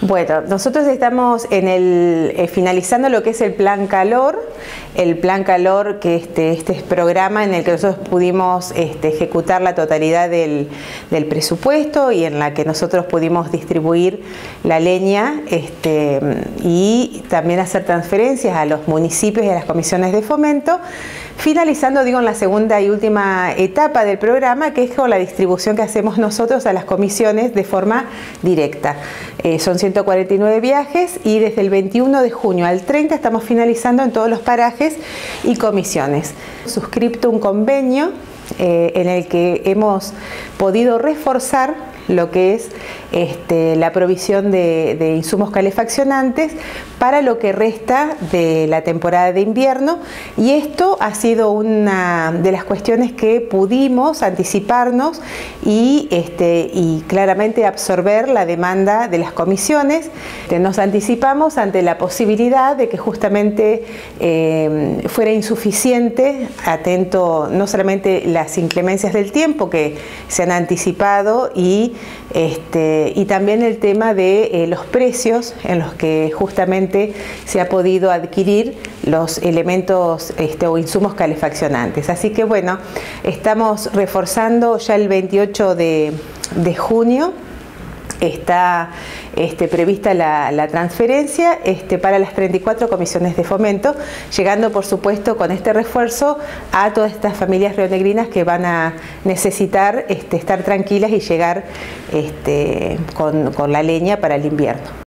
Bueno, nosotros estamos en finalizando lo que es el Plan Calor, que este es programa en el que nosotros pudimos ejecutar la totalidad del presupuesto y en la que nosotros pudimos distribuir la leña y también hacer transferencias a los municipios y a las comisiones de fomento, finalizando, en la segunda y última etapa del programa, que es con la distribución que hacemos nosotros a las comisiones de forma directa. Son 149 viajes y desde el 21 de junio al 30 estamos finalizando en todos los parajes y comisiones. Suscrito un convenio en el que hemos podido reforzar lo que es la provisión de insumos calefaccionantes para lo que resta de la temporada de invierno, y esto ha sido una de las cuestiones que pudimos anticiparnos y claramente absorber la demanda de las comisiones. Nos anticipamos ante la posibilidad de que justamente fuera insuficiente, atento no solamente las inclemencias del tiempo que se han anticipado y también el tema de los precios en los que justamente se ha podido adquirir los elementos o insumos calefaccionantes. Así que bueno, estamos reforzando ya el 28 de junio. Está prevista la transferencia para las 34 comisiones de fomento, llegando por supuesto con este refuerzo a todas estas familias rionegrinas que van a necesitar estar tranquilas y llegar con la leña para el invierno.